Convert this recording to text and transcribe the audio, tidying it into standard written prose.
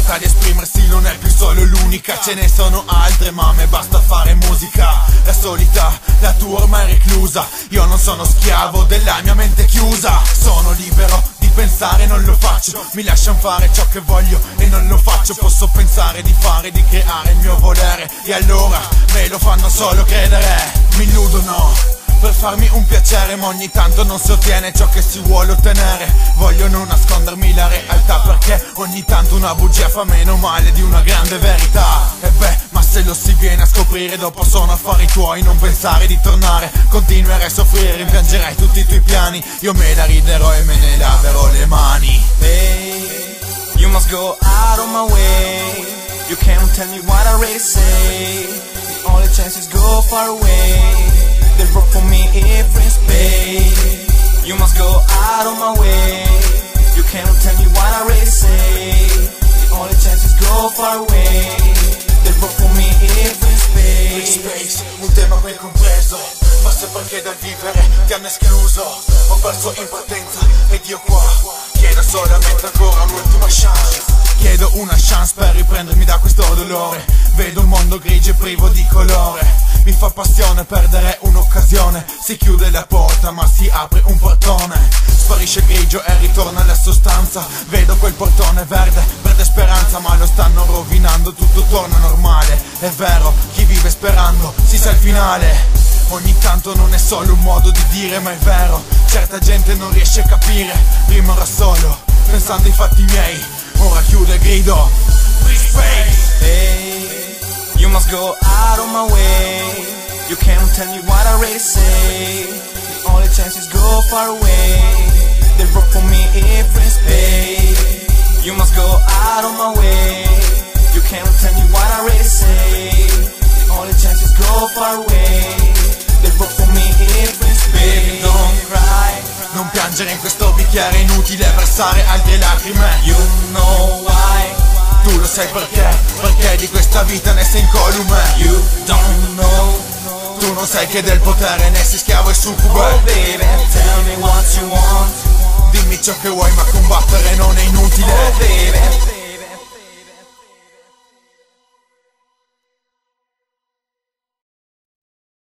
libertà di esprimersi non è più solo l'unica, ce ne sono altre ma a me basta fare musica. La solita, la tua ormai reclusa, io non sono schiavo della mia mente chiusa. Sono libero di pensare, non lo faccio, mi lasciano fare ciò che voglio e non lo faccio. Posso pensare di fare, di creare il mio volere, e allora me lo fanno solo credere. Mi illudono per farmi un piacere, ma ogni tanto non si ottiene ciò che si vuole ottenere. Vogliono nascondermi la realtà perché ogni tanto una bugia fa meno male di una grande verità. E beh, ma se lo si viene a scoprire, dopo sono affari tuoi, non pensare di tornare. Continuerai a soffrire, rimpiangerai tutti i tuoi piani, io me la riderò e me ne laverò le mani. Hey, you must go out of my way, you can't tell me what I really say. The only chance is go far away, they broke for me every space. You must go out of my way, you can't tell me what I really say. The only chance is go far away, they broke for me every Free space. space, un tema ben compreso, forse perché dal vivere ti hanno escluso. Ho perso in partenza ed io qua chiedo solamente ancora un'ultima chance. Chiedo una chance per riprendermi da questo dolore. Vedo un mondo grigio e privo di colore. Mi fa passione perdere un'occasione. Si chiude la porta ma si apre un portone. Sparisce il grigio e ritorna la sostanza. Vedo quel portone verde, verde speranza, ma lo stanno rovinando, tutto torna normale. È vero, chi vive sperando si sa il finale. Ogni tanto non è solo un modo di dire, ma è vero, certa gente non riesce a capire. Rimarrò solo, pensando ai fatti miei. Ora chiudo e grido Free space. Hey, you must go out of my way, you can't tell me what I really say. The only chance is go far away, they broke for me every space. You must go out of my way, you can't tell me what I really say. The only chance is go far away, they broke for me every space. Baby, don't cry, non piangere in questo bicchiere, inutile versare altre lacrime. you know why. Tu lo sai perché, perché di questa vita ne sei incolume. You don't know. Tu non sai che del potere ne sei schiavo e succube. Oh baby, tell me what you want. Dimmi ciò che vuoi ma combattere non è inutile. Oh baby,